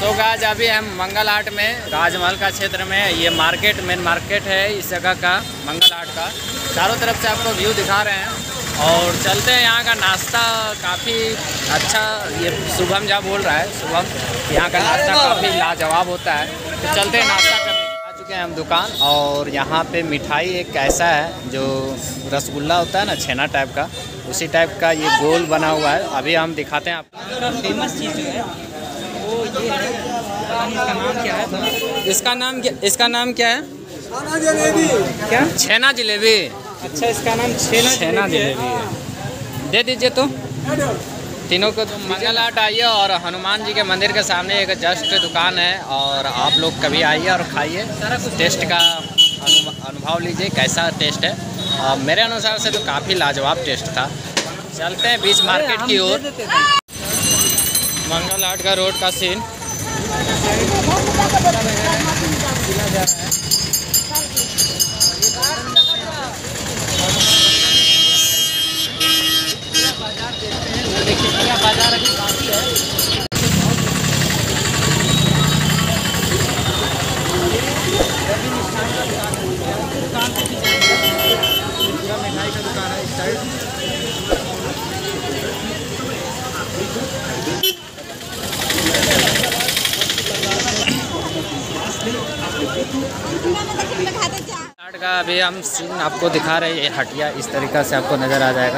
So guys अभी हम मंगल हाट में राजमहल का क्षेत्र में, ये मार्केट मेन मार्केट है इस जगह का, मंगल हाट का। चारों तरफ से आपको व्यू दिखा रहे हैं और चलते हैं। यहाँ का नाश्ता काफ़ी अच्छा, ये शुभम जा बोल रहा है, शुभम यहाँ का नाश्ता काफ़ी लाजवाब होता है। तो चलते हैं नाश्ता करने। आ चुके हैं हम दुकान और यहाँ पे मिठाई एक ऐसा है जो रसगुल्ला होता है ना, छेना टाइप का, उसी टाइप का ये गोल बना हुआ है। अभी हम दिखाते हैं आपको। फेमस चीज़ जो है वो ये है, इसका नाम क्या है? इसका नाम क्या है? छेना जलेबी। क्या? छेना जलेबी। अच्छा, इसका नाम छेना जलेबी है। दे दीजिए तो तीनों को। तो मंगल हाट आइए और हनुमान जी के मंदिर के सामने एक जस्ट दुकान है और आप लोग कभी आइए और खाइए, टेस्ट का अनुभव लीजिए कैसा टेस्ट है। मेरे अनुसार से तो काफ़ी लाजवाब टेस्ट था। चलते हैं बीच मार्केट की ओर। मंगल हाट का रोड का सीन। बाजार अभी काफ़ी है। पूरा मिठाई का दुकान है इस साइड। का अभी हम सीन आपको दिखा रहे हैं। हटिया इस तरीक़ा से आपको नज़र आ जाएगा।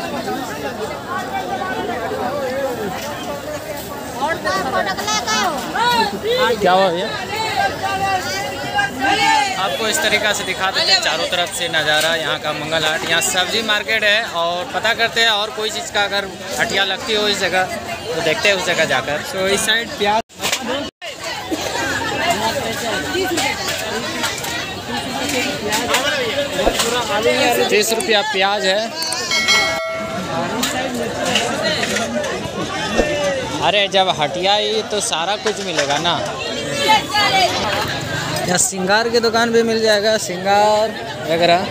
क्या हुआ भैया? आपको इस तरीक़ा से दिखा देते हैं चारों तरफ से नज़ारा यहाँ का मंगल हाट। यहाँ सब्जी मार्केट है और पता करते हैं और कोई चीज़ का अगर हटिया लगती हो इस जगह तो देखते हैं उस जगह जाकर। तो इस साइड प्याज 30 रुपया प्याज है। अरे जब हटिया ही तो सारा कुछ मिलेगा ना। यहाँ सिंगार की दुकान भी मिल जाएगा, सिंगार वगैरह।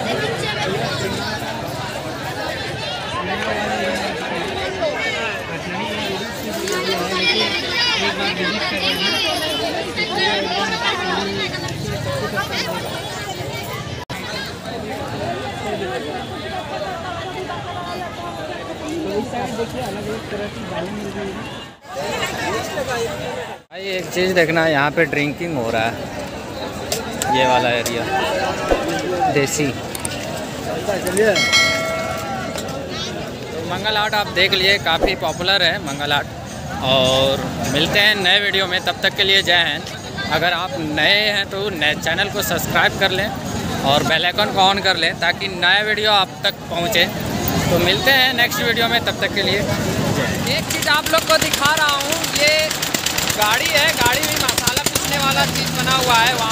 भाई एक चीज़ देखना, यहाँ पे ड्रिंकिंग हो रहा है, ये वाला एरिया देसी। तो मंगल हाट आप देख लिए, काफ़ी पॉपुलर है मंगल हाट। और मिलते हैं नए वीडियो में, तब तक के लिए जय हिंद। अगर आप नए हैं तो नए चैनल को सब्सक्राइब कर लें और बेल आइकन को ऑन कर लें ताकि नया वीडियो आप तक पहुँचे। तो मिलते हैं नेक्स्ट वीडियो में, तब तक के लिए। एक चीज़ आप लोग को दिखा रहा हूँ, ये गाड़ी है, गाड़ी में मसाला पीसने वाला चीज़ बना हुआ है। वहाँ